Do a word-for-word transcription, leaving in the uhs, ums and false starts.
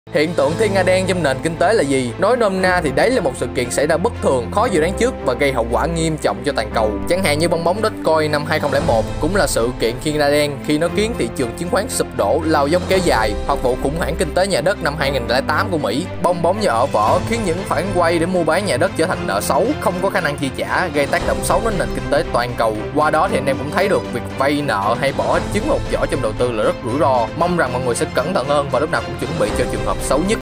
Hiện tượng thiên nga đen trong nền kinh tế là gì? Nói nôm na thì đấy là một sự kiện xảy ra bất thường, khó dự đoán trước và gây hậu quả nghiêm trọng cho toàn cầu. Chẳng hạn như bong bóng Dogecoin năm hai không không một cũng là sự kiện thiên nga đen khi nó khiến thị trường chứng khoán sụp đổ, lao dốc kéo dài, hoặc vụ khủng hoảng kinh tế nhà đất năm hai không không tám của Mỹ. Bong bóng nhà ở vỡ khiến những khoản vay để mua bán nhà đất trở thành nợ xấu, không có khả năng chi trả, gây tác động xấu đến nền kinh tế toàn cầu. Qua đó thì anh em cũng thấy được việc vay nợ hay bỏ trứng một giỏ trong đầu tư là rất rủi ro. Mong rằng mọi người sẽ cẩn thận hơn và lúc nào cũng chuẩn bị cho trường hợp xấu nhất.